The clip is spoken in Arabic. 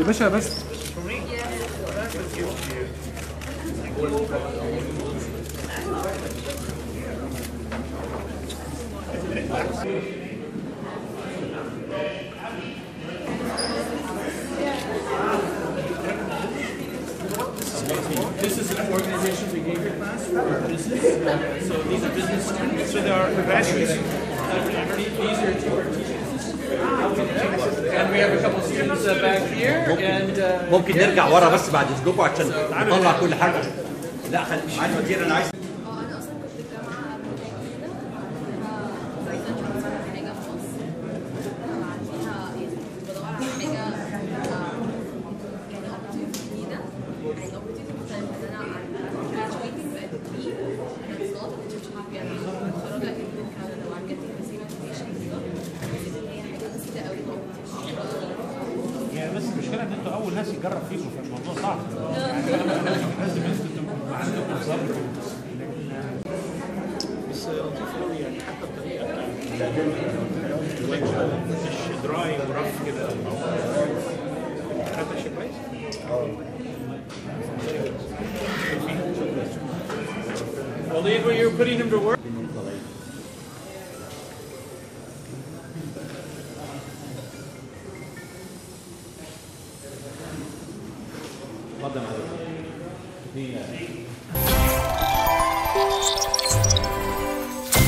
يا باشا بس This is an organization behavior class for business. So these are business students. So they are graduates. These are two are teaching assistants. And we have a couple students back here. And ممكن نرجع ورا بس بعد اذنكم عشان نطلع كل حاجه. لا خلي معايا الوزير انا عايز. انا اصلا كنت في الجامعه الجديدة فايضا كنت بعمل حاجه في مصر بعديها بدور على حاجه يعني opportunity جديده يعني opportunity مختلفه ان انا graduating بقت دي and it's not which is happy انا متخرجه اكيد من كندا وعم getting the same education حسيت ان هي حاجه بسيطه قوي يعني بس المشكله ان انتوا اول ناس يجرب فيكم فالموضوع صعب يعني لازم انتوا تبقوا عندكم صبر بس لطيف قوي يعني حتى الطريقه مش دراي ورف كده حتى شيء كويس. Qaleed, when you're putting him to work. اتفضل يا معلم.